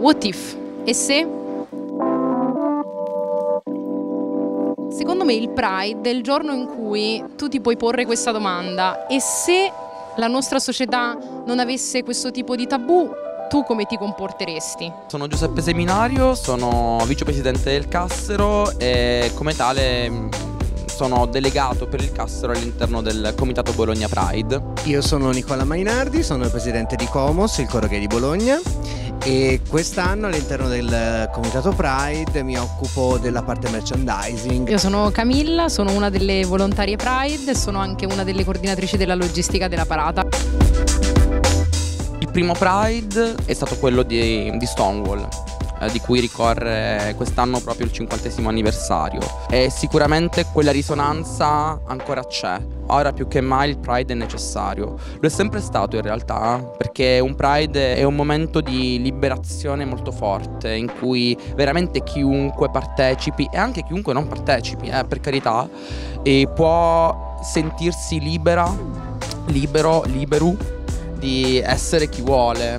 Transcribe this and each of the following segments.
what if? E se? Secondo me il Pride è il giorno in cui tu ti puoi porre questa domanda: e se la nostra società non avesse questo tipo di tabù, tu come ti comporteresti? Sono Giuseppe Seminario, sono vicepresidente del Cassero e come tale sono delegato per il Cassero all'interno del Comitato Bologna Pride. Io sono Nicola Mainardi, sono il presidente di Comos, il coro gay di Bologna, e quest'anno all'interno del Comitato Pride mi occupo della parte merchandising. Io sono Camilla, sono una delle volontarie Pride e sono anche una delle coordinatrici della logistica della parata. Il primo Pride è stato quello di Stonewall, di cui ricorre quest'anno proprio il 50° anniversario, e sicuramente quella risonanza ancora c'è. Ora più che mai il Pride è necessario. Lo è sempre stato in realtà, perché un Pride è un momento di liberazione molto forte, in cui veramente chiunque partecipi, e anche chiunque non partecipi, per carità, può sentirsi libero di essere chi vuole,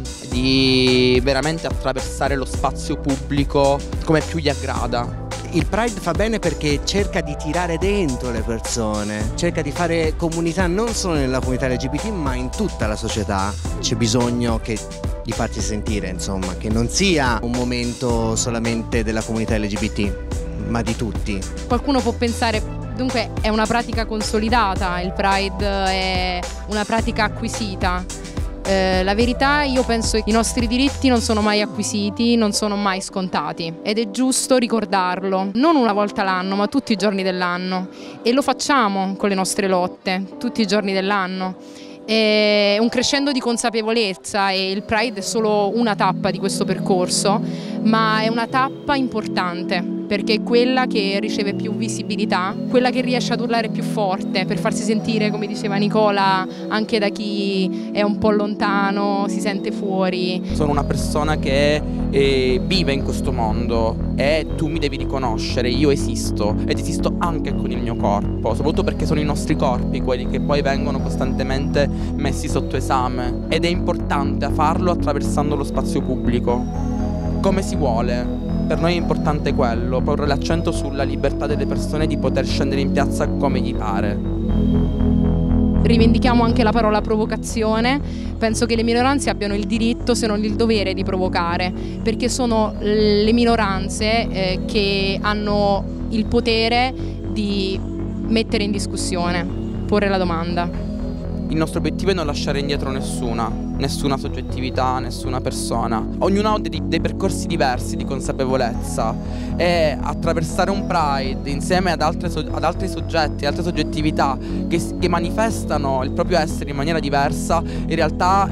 di veramente attraversare lo spazio pubblico come più gli aggrada. Il Pride fa bene perché cerca di tirare dentro le persone, cerca di fare comunità non solo nella comunità LGBT ma in tutta la società. C'è bisogno di farsi sentire, insomma, che non sia un momento solamente della comunità LGBT, ma di tutti. Qualcuno può pensare: dunque è una pratica consolidata, il Pride è una pratica acquisita. La verità, io penso che i nostri diritti non sono mai acquisiti, non sono mai scontati, ed è giusto ricordarlo, non una volta l'anno ma tutti i giorni dell'anno, e lo facciamo con le nostre lotte tutti i giorni dell'anno. È un crescendo di consapevolezza e il Pride è solo una tappa di questo percorso, ma è una tappa importante perché è quella che riceve più visibilità, quella che riesce ad urlare più forte per farsi sentire, come diceva Nicola, anche da chi è un po' lontano, si sente fuori. Sono una persona che vive in questo mondo e tu mi devi riconoscere, io esisto ed esisto anche con il mio corpo, soprattutto perché sono i nostri corpi quelli che poi vengono costantemente messi sotto esame, ed è importante farlo attraversando lo spazio pubblico, come si vuole. Per noi è importante quello, porre l'accento sulla libertà delle persone di poter scendere in piazza come gli pare. Rivendichiamo anche la parola provocazione. Penso che le minoranze abbiano il diritto, se non il dovere, di provocare, perché sono le minoranze che hanno il potere di mettere in discussione, porre la domanda. Il nostro obiettivo è non lasciare indietro nessuna soggettività, nessuna persona. Ognuno ha dei percorsi diversi di consapevolezza, e attraversare un Pride insieme ad altri soggetti, altre soggettività che manifestano il proprio essere in maniera diversa, in realtà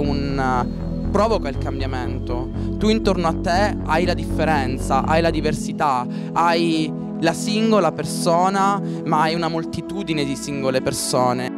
provoca il cambiamento. Tu intorno a te hai la differenza, hai la diversità, hai la singola persona, ma hai una moltitudine di singole persone.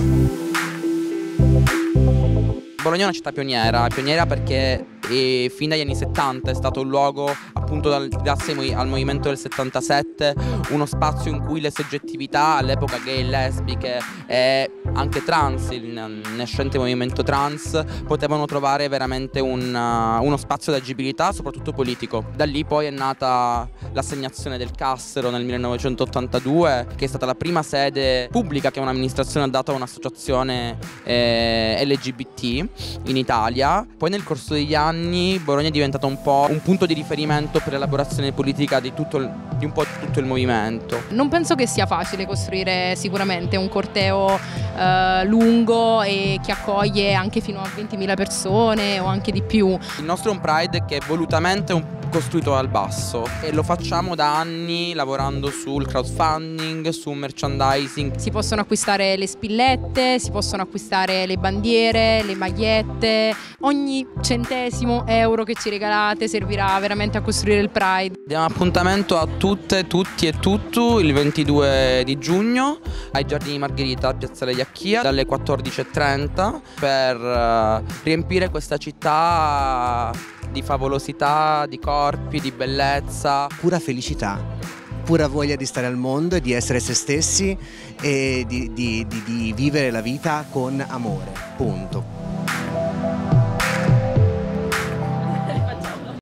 Bologna è una città pioniera perché fin dagli anni 70 è stato un luogo, appunto grazie al movimento del 77, uno spazio in cui le soggettività, all'epoca gay, lesbiche e anche trans, il nascente movimento trans, potevano trovare veramente uno spazio di agibilità, soprattutto politico. Da lì poi è nata l'assegnazione del Cassero nel 1982, che è stata la prima sede pubblica che un'amministrazione ha dato a un'associazione LGBT in Italia. Poi nel corso degli anni Bologna è diventata un po' un punto di riferimento per l'elaborazione politica di un po' tutto il movimento. Non penso che sia facile costruire sicuramente un corteo lungo e che accoglie anche fino a 20.000 persone o anche di più. Il nostro è un Pride che è volutamente costruito dal basso, e lo facciamo da anni lavorando sul crowdfunding, su merchandising. Si possono acquistare le spillette, si possono acquistare le bandiere, le magliette. Ogni centesimo euro che ci regalate servirà veramente a costruire il Pride. Diamo appuntamento a tutte, tutti e tutto il 22 di giugno ai Giardini Margherita a Piazzale Iacchia dalle 14:30 per riempire questa città di favolosità, di corpi, di bellezza. Pura felicità, pura voglia di stare al mondo e di essere se stessi e di vivere la vita con amore, punto.